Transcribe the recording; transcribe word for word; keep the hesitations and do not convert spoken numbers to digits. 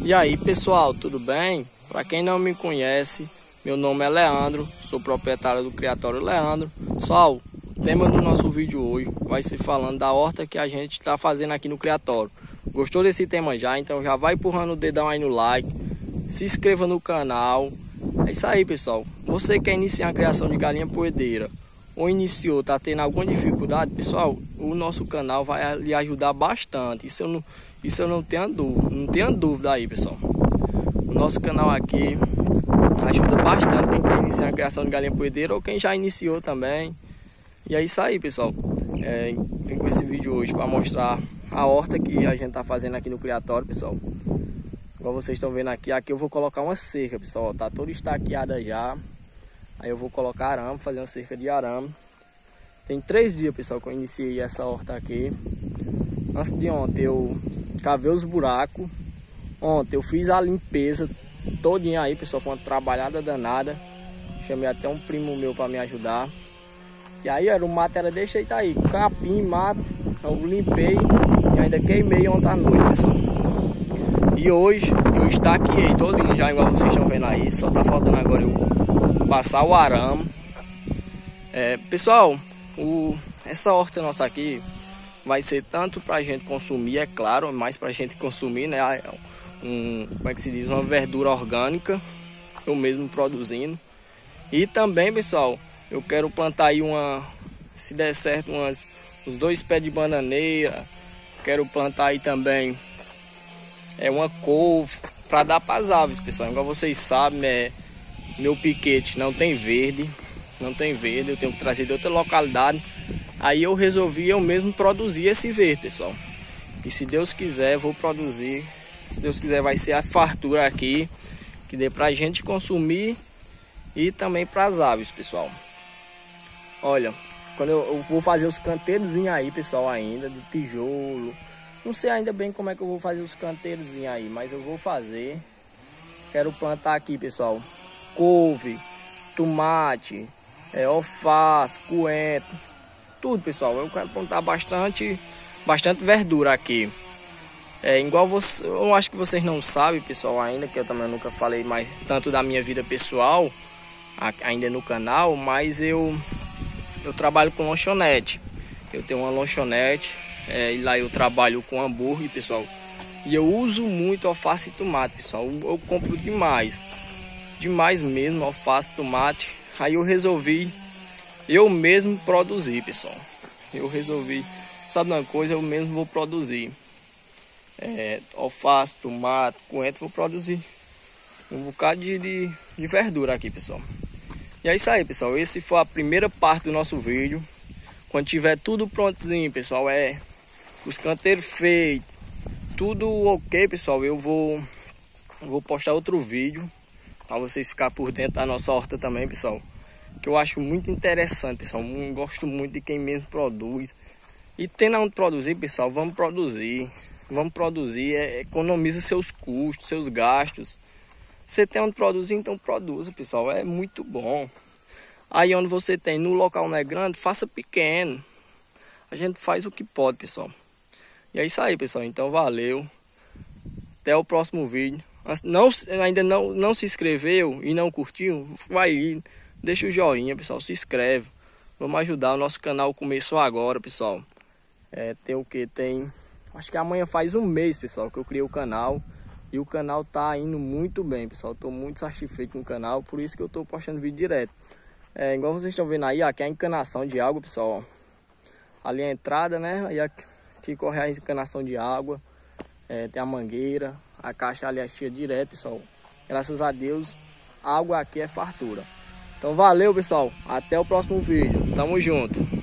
E aí pessoal, tudo bem? Para quem não me conhece, meu nome é Leandro, sou proprietário do Criatório Leandro. Pessoal, o tema do nosso vídeo hoje vai ser falando da horta que a gente está fazendo aqui no Criatório. Gostou desse tema já? Então já vai empurrando o dedão aí no like, se inscreva no canal. É isso aí pessoal, você quer iniciar a criação de galinha poedeira ou iniciou, tá tendo alguma dificuldade, pessoal, o nosso canal vai lhe ajudar bastante. Isso eu não, isso eu não tenho dúvida, não tenho dúvida aí, pessoal. O nosso canal aqui ajuda bastante quem quer iniciar a criação de galinha poedeira ou quem já iniciou também. E é isso aí, pessoal. É, vim com esse vídeo hoje para mostrar a horta que a gente tá fazendo aqui no Criatório, pessoal. Igual vocês estão vendo aqui, aqui eu vou colocar uma cerca, pessoal. Tá toda estaqueada já. Aí eu vou colocar arame, fazer uma cerca de arame. Tem três dias, pessoal, que eu iniciei essa horta aqui. Antes de ontem eu cavei os buracos. Ontem eu fiz a limpeza todinha aí, pessoal. Foi uma trabalhada danada. Chamei até um primo meu para me ajudar. E aí era, o mato era desse jeito aí. Capim, mato. Eu limpei e ainda queimei ontem à noite, pessoal. E hoje eu estaqueei todinho já, igual vocês estão vendo aí. Só tá faltando agora eu passar o arame. É, pessoal, o, essa horta nossa aqui vai ser tanto pra gente consumir, é claro, mais pra gente consumir, né? Um, como é que se diz? Uma verdura orgânica, eu mesmo produzindo. E também, pessoal, eu quero plantar aí uma, se der certo, umas, uns dois pés de bananeira. Quero plantar aí também é uma couve para dar para as aves, pessoal. Igual vocês sabem, é, meu piquete não tem verde, não tem verde, eu tenho que trazer de outra localidade. Aí eu resolvi eu mesmo produzir esse verde, pessoal. E se Deus quiser, vou produzir. Se Deus quiser, vai ser a fartura aqui, que dê pra gente consumir e também para as aves, pessoal. Olha, quando eu, eu vou fazer os canteiros aí, pessoal, ainda de tijolo. Não sei ainda bem como é que eu vou fazer os canteiros aí, mas eu vou fazer. Quero plantar aqui, pessoal, couve, tomate, é, alface, coentro, tudo, pessoal. Eu quero plantar bastante, bastante verdura aqui. É igual você, eu acho que vocês não sabem, pessoal, ainda, que eu também nunca falei mais tanto da minha vida pessoal ainda no canal, mas eu eu trabalho com lanchonete. Eu tenho uma lanchonete. É, e lá eu trabalho com hambúrguer, pessoal. E eu uso muito alface e tomate, pessoal. Eu, eu compro demais. Demais mesmo, alface e tomate. Aí eu resolvi eu mesmo produzir, pessoal. Eu resolvi, sabe uma coisa, eu mesmo vou produzir. É, alface, tomate, coentro, vou produzir um bocado de, de, de verdura aqui, pessoal. E é isso aí, pessoal. Esse foi a primeira parte do nosso vídeo. Quando tiver tudo prontinho, pessoal, é... os canteiros feitos, tudo ok, pessoal, eu vou vou postar outro vídeo para vocês ficar por dentro da nossa horta também, pessoal, que eu acho muito interessante, pessoal. Eu gosto muito de quem mesmo produz. E tendo onde produzir, pessoal, vamos produzir. Vamos produzir, é, economiza seus custos, seus gastos. Você tem onde produzir, então produza, pessoal, é muito bom. Aí onde você tem, no local não é grande, faça pequeno. A gente faz o que pode, pessoal. E é isso aí, pessoal. Então, valeu. Até o próximo vídeo. Não, ainda não, não se inscreveu e não curtiu, vai ir. Deixa o joinha, pessoal. Se inscreve. Vamos ajudar. O nosso canal começou agora, pessoal. É, tem o que? Tem... Acho que amanhã faz um mês, pessoal, que eu criei o canal. E o canal tá indo muito bem, pessoal. Estou muito satisfeito com o canal. Por isso que eu estou postando vídeo direto. É, igual vocês estão vendo aí, aqui é a encanação de água, pessoal. Ali é a entrada, né? Aí aqui, aqui corre a encanação de água. É, tem a mangueira. A caixa ali é cheia direto, pessoal. Graças a Deus, a água aqui é fartura. Então valeu, pessoal. Até o próximo vídeo. Tamo junto.